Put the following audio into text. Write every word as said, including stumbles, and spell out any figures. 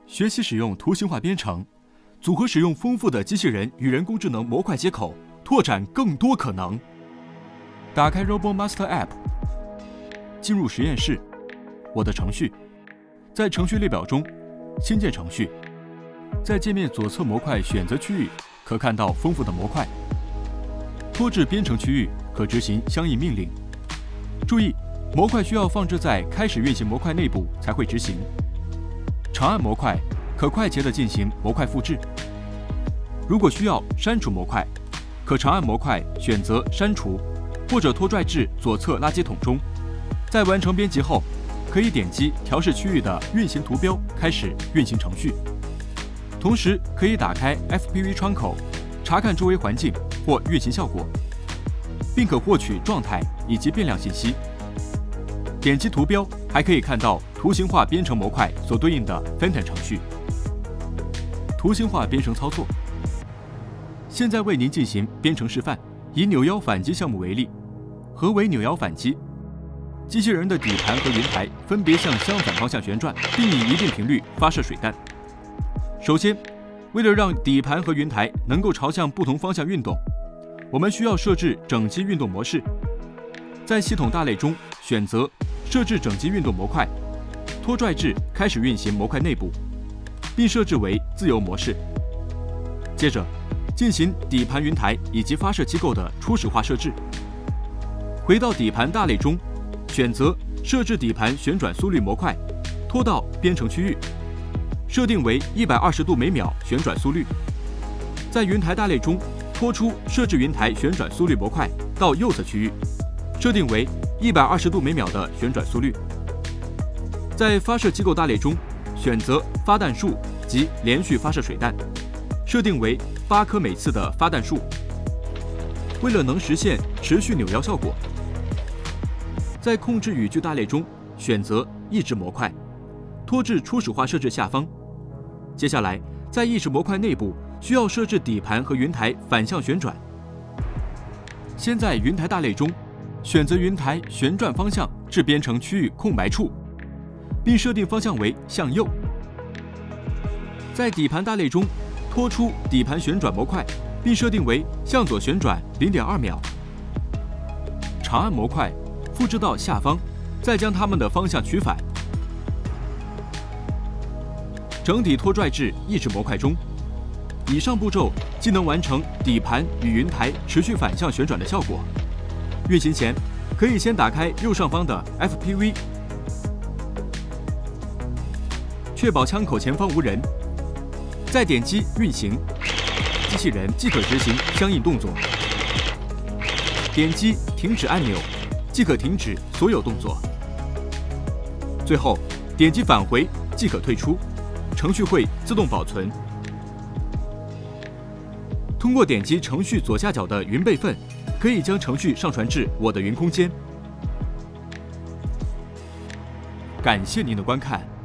学习使用图形化编程，组合使用丰富的机器人与人工智能模块接口，拓展更多可能。打开 RoboMaster App， 进入实验室，我的程序，在程序列表中新建程序，在界面左侧模块选择区域可看到丰富的模块。拖至编程区域可执行相应命令。注意，模块需要放置在开始运行模块内部才会执行。长按模块可快捷地进行模块复制。如果需要删除模块，可长按模块选择删除，或者拖拽至左侧垃圾桶中。在完成编辑后，可以点击调试区域的运行图标，开始运行程序。同时可以打开 F P V 窗口，查看周围环境或运行效果，并可获取状态以及变量信息。点击图标还可以看到图形化编程模块所对应的 Phantom 程序。图形化编程操作，现在为您进行编程示范。以扭腰反击项目为例，何为扭腰反击？机器人的底盘和云台分别向相反方向旋转，并以一定频率发射水弹。首先，为了让底盘和云台能够朝向不同方向运动，我们需要设置整机运动模式。在系统大类中选择设置整机运动模块，拖拽至开始运行模块内部，并设置为自由模式。接着进行底盘、云台以及发射机构的初始化设置。回到底盘大类中，选择设置底盘旋转速率模块，拖到编程区域，设定为一百二十度每秒旋转速率。在云台大类中，拖出设置云台旋转速率模块到右侧区域，设定为一百二十度每秒的旋转速率。在发射机构大类中，选择发弹数及连续发射水弹，设定为八颗每次的发弹数。为了能实现持续扭腰效果，在控制语句大类中选择抑制模块，拖至初始化设置下方。接下来，在抑制模块内部需要设置底盘和云台反向旋转。先在云台大类中选择云台旋转方向至编程区域空白处，并设定方向为向右。在底盘大类中拖出底盘旋转模块，并设定为向左旋转 零点二秒。长按模块复制到下方，再将它们的方向取反，整体拖拽至抑制模块中。以上步骤既能完成底盘与云台持续反向旋转的效果。运行前，可以先打开右上方的 F P V， 确保枪口前方无人，再点击运行，机器人即可执行相应动作。点击停止按钮，即可停止所有动作。最后，点击返回即可退出，程序会自动保存。通过点击程序左下角的云备份，可以将程序上传至我的云空间。感谢您的观看。